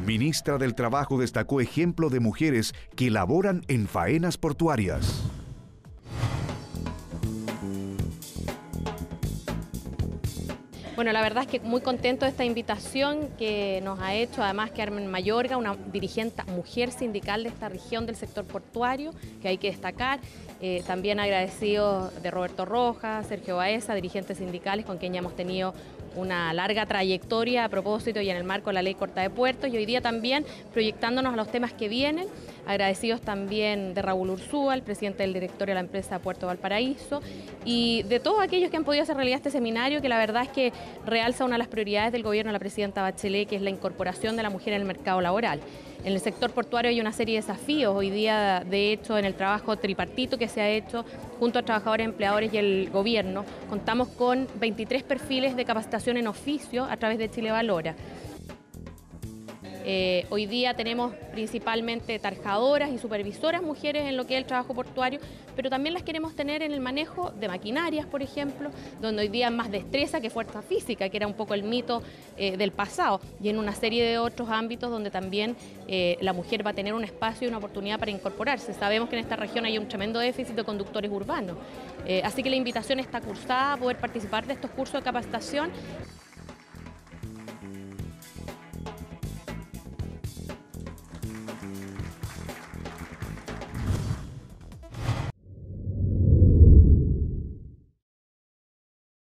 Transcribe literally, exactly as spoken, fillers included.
Ministra del Trabajo destacó ejemplo de mujeres que laboran en faenas portuarias. Bueno, la verdad es que muy contento de esta invitación que nos ha hecho además Carmen Mayorga, una dirigente mujer sindical de esta región del sector portuario, que hay que destacar. Eh, también agradecido de Roberto Rojas, Sergio Baeza, dirigentes sindicales con quien ya hemos tenido una larga trayectoria a propósito y en el marco de la ley corta de puertos, y hoy día también proyectándonos a los temas que vienen. Agradecidos también de Raúl Ursúa, el presidente del directorio de la empresa Puerto Valparaíso, y de todos aquellos que han podido hacer realidad este seminario, que la verdad es que realza una de las prioridades del gobierno de la presidenta Bachelet, que es la incorporación de la mujer en el mercado laboral. En el sector portuario hay una serie de desafíos. Hoy día, de hecho, en el trabajo tripartito que se ha hecho junto a trabajadores, empleadores y el gobierno, contamos con veintitrés perfiles de capacitación en oficio a través de Chile Valora. Eh, hoy día tenemos principalmente tarjadoras y supervisoras mujeres en lo que es el trabajo portuario, pero también las queremos tener en el manejo de maquinarias, por ejemplo, donde hoy día es más destreza que fuerza física, que era un poco el mito eh, del pasado, y en una serie de otros ámbitos donde también eh, la mujer va a tener un espacio y una oportunidad para incorporarse. Sabemos que en esta región hay un tremendo déficit de conductores urbanos, eh, así que la invitación está cursada a poder participar de estos cursos de capacitación.